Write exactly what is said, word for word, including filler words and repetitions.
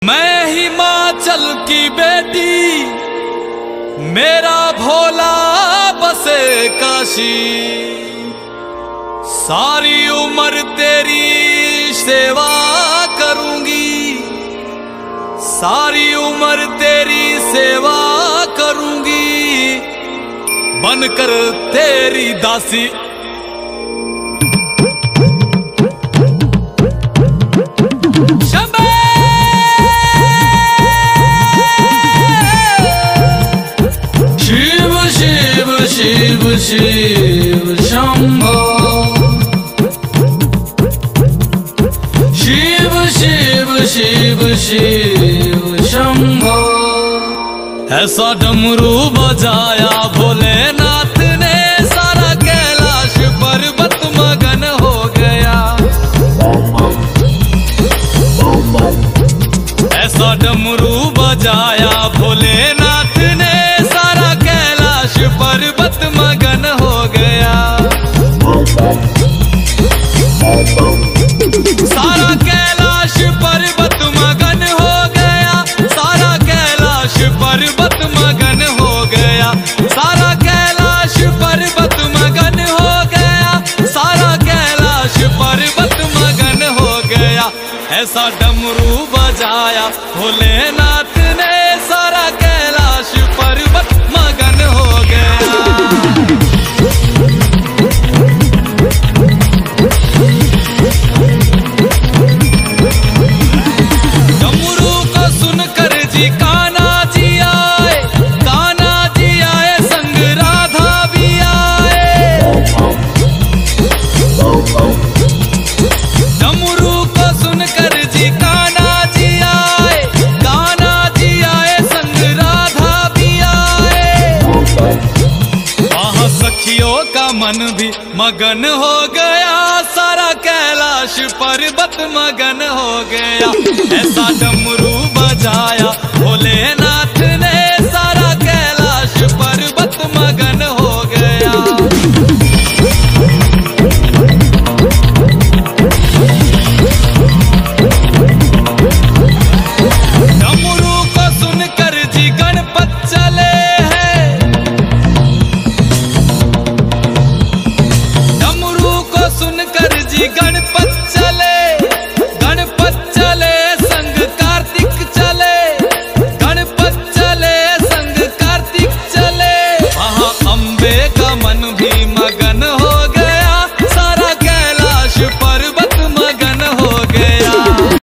मैं हिमाचल की बेटी, मेरा भोला बसे काशी। सारी उम्र तेरी सेवा करूंगी, सारी उम्र तेरी सेवा करूंगी, बनकर तेरी दासी। शिव शिव शंभो, शिव शिव शिव शिव शंभो। ऐसा डमरू बजाया भोलेनाथ ने, सारा कैलाश पर्वत मगन हो गया। ऐसा डमरू बजाया भोलेनाथ ने, सारा कैलाश पर्वत मगन हो गया। सारा कैलाश पर्वत मगन हो गया, सारा कैलाश पर्वत मगन हो गया, सारा कैलाश पर्वत मगन हो गया, सारा कैलाश पर्वत मगन हो गया। ऐसा डमरू बजाया भोलेनाथ ने, सारा कैलाश पर्वत मगन हो गया। डमरू को सुनकर जी कान्हा जी आए, कान्हा जी आए संग राधा भी आए। डमरू को सुनकर जी कान्हा जी आए, कान्हा जी आए संग राधा भी आए। वहाँ सखियों का मन भी मगन हो गया, सारा कैलाश पर्वत मगन हो गया।